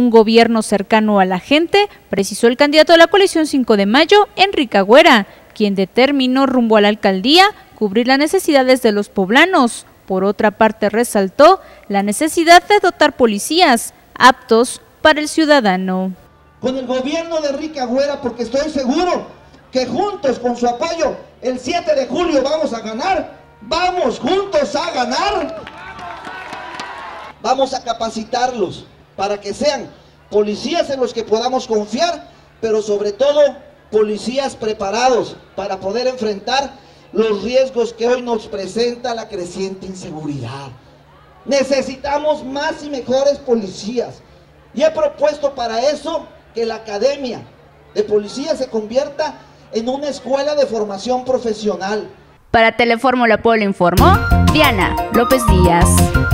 un gobierno cercano a la gente, precisó el candidato de la coalición 5 de Mayo, Enrique Agüera, quien determinó rumbo a la alcaldía cubrir las necesidades de los poblanos. Por otra parte, resaltó la necesidad de dotar policías aptos para el ciudadano. Con el gobierno de Enrique Agüera, porque estoy seguro que juntos, con su apoyo, el 7 de julio vamos a ganar. Vamos juntos a ganar. Vamos a capacitarlos para que sean policías en los que podamos confiar, pero sobre todo policías preparados para poder enfrentar los riesgos que hoy nos presenta la creciente inseguridad. Necesitamos más y mejores policías, y he propuesto para eso que la academia de policía se convierta en una escuela de formación profesional. Para Telefórmula Puebla informó Diana López Díaz.